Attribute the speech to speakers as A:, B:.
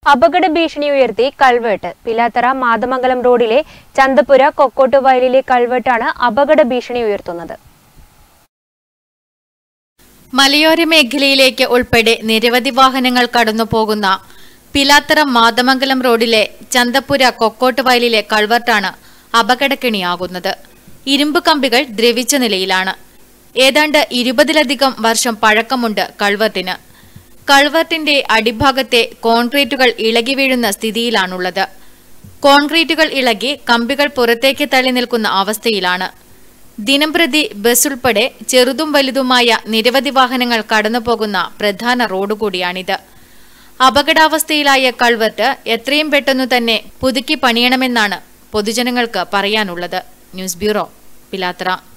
A: അപകട ഭീഷണി ഉയർത്തി കൾവേട്ട്. പിലാത്തറ മാതമംഗലം റോഡിലെ ചന്തപ്പുര കൊക്കോട്ടുവയലിലെ കൾവേട്ടാണ് അപകട ഭീഷണി ഉയർത്തുന്നത്.
B: മലയോര മേഖലയിലേക്ക് ഉൾപ്പെടെ നിരവധി വാഹനങ്ങൾ കടന്നുപോകുന്ന പിലാത്തറ മാതമംഗലം റോഡിലെ ചന്തപ്പുര കൊക്കോട്ടുവയലിലെ കൾവർട്ടാണ് അപകടക്കെണിയാകുന്നത്. ഇരുമ്പ് കമ്പികൾ ദ്രവിച്ച നിലയിലാണ്. ഏതാണ്ട് 20ലധികം വർഷം പഴക്കമുണ്ട് കൾവർട്ടിന്. കൾവർട്ടിന്റെ അടിഭാഗത്തെ കോൺക്രീറ്റുകൾ ഇളകി വീഴുന്ന സ്ഥിതിയിലാണുള്ളത്. കോൺക്രീറ്റുകൾ ഇളകി കമ്പികൾ പുറത്തേക്ക് തള്ളി നിൽക്കുന്ന അവസ്ഥയിലാണ്. ദിനംപ്രതി ബസ് ഉൾപ്പെടെ ചെറുതും വലുതുമായ നിരവധി വാഹനങ്ങൾ കടന്നുപോകുന്ന പ്രധാന റോഡ് കൂടിയാണിത്. അപകടാവസ്ഥയിലായ കൾവർട്ട് എത്രയും പെട്ടെന്നു തന്നെ പുതുക്കി പണിയണമെന്നാണ് പൊതുജനങ്ങൾക്ക് പറയാനുള്ളത്. News bureau, Pilathara.